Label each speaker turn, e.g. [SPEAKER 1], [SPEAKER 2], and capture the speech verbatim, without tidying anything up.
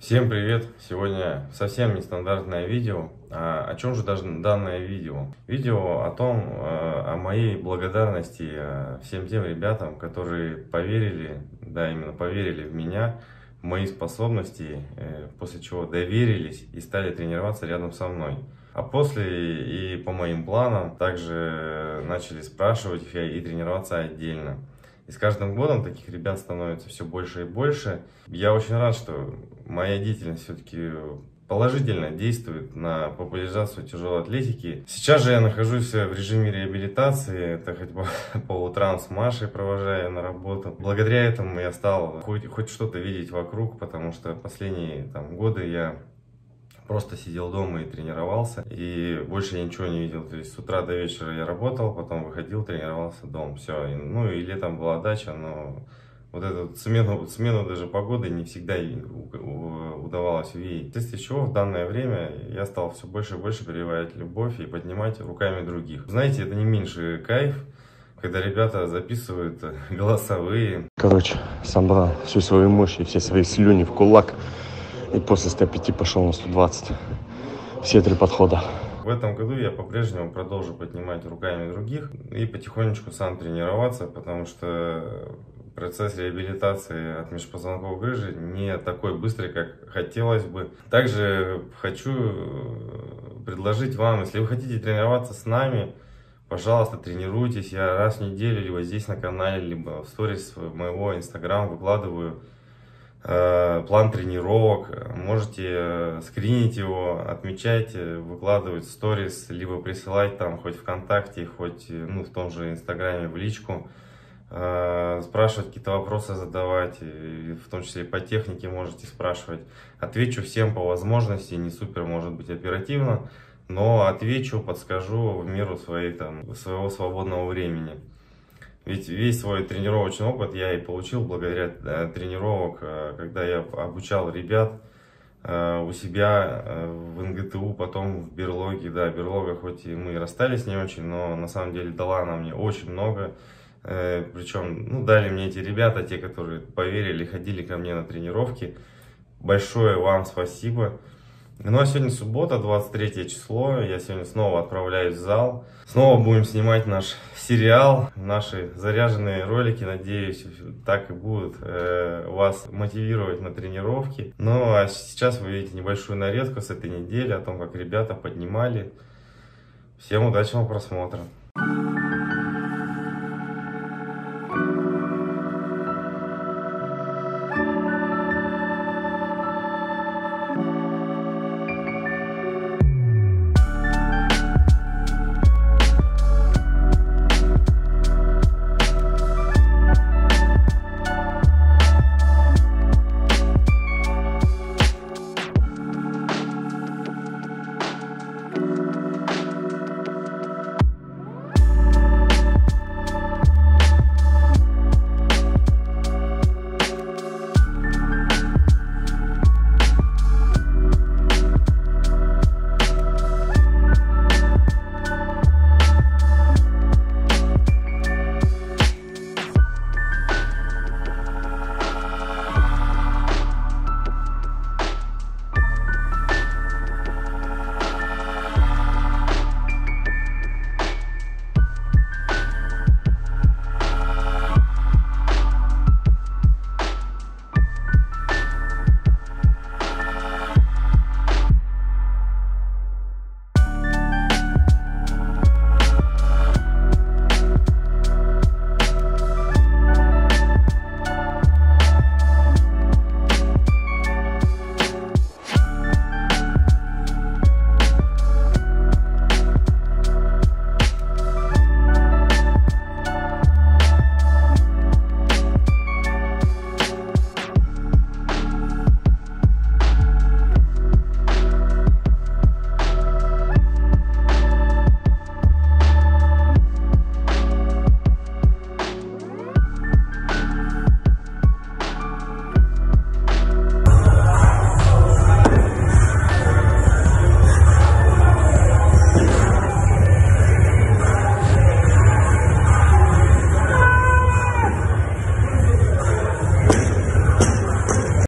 [SPEAKER 1] Всем привет! Сегодня совсем нестандартное видео. А о чем же даже данное видео? Видео о том, о моей благодарности всем тем ребятам, которые поверили, да, именно поверили в меня, в мои способности, после чего доверились и стали тренироваться рядом со мной. А после и по моим планам также начали спрашивать их и тренироваться отдельно. И с каждым годом таких ребят становится все больше и больше. Я очень рад, что моя деятельность все-таки положительно действует на популяризацию тяжелой атлетики. Сейчас же я нахожусь в режиме реабилитации. Это хоть бы по утрам с Машей провожаю на работу. Благодаря этому я стал хоть, хоть что-то видеть вокруг, потому что последние там, годы я просто сидел дома и тренировался, и больше я ничего не видел. То есть с утра до вечера я работал, потом выходил, тренировался дома. Все. И, ну и летом была дача, но вот эту смену, смену даже погоды не всегда удавалось увидеть. Вследствие чего в данное время я стал все больше и больше прививать любовь и поднимать руками других. Знаете, это не меньший кайф, когда ребята записывают голосовые.
[SPEAKER 2] Короче, собрал всю свою мощь и все свои слюни в кулак. И после ста пяти пошел на сто двадцать. Все три подхода.
[SPEAKER 1] В этом году я по-прежнему продолжу поднимать руками других и потихонечку сам тренироваться, потому что процесс реабилитации от межпозвонковой грыжи не такой быстрый, как хотелось бы. Также хочу предложить вам, если вы хотите тренироваться с нами, пожалуйста, тренируйтесь. Я раз в неделю либо здесь на канале, либо в сторис моего инстаграма выкладываю план тренировок. Можете скринить его, отмечать, выкладывать в сторис, либо присылать там хоть ВКонтакте, хоть ну, в том же инстаграме в личку, спрашивать какие-то вопросы, задавать, в том числе по технике можете спрашивать. Отвечу всем по возможности, не супер может быть оперативно, но отвечу, подскажу в меру своей, там, своего свободного времени. Ведь весь свой тренировочный опыт я и получил благодаря тренировок, когда я обучал ребят у себя в эн гэ тэ у, потом в берлоге. Да, берлога хоть и мы расстались не очень, но на самом деле дала она мне очень много. Причем, ну, дали мне эти ребята, те, которые поверили, ходили ко мне на тренировки. Большое вам спасибо. Ну а сегодня суббота, двадцать третье число, я сегодня снова отправляюсь в зал. Снова будем снимать наш сериал, наши заряженные ролики, надеюсь, так и будут э, вас мотивировать на тренировки. Ну а сейчас вы видите небольшую нарезку с этой недели о том, как ребята поднимали. Всем удачного просмотра!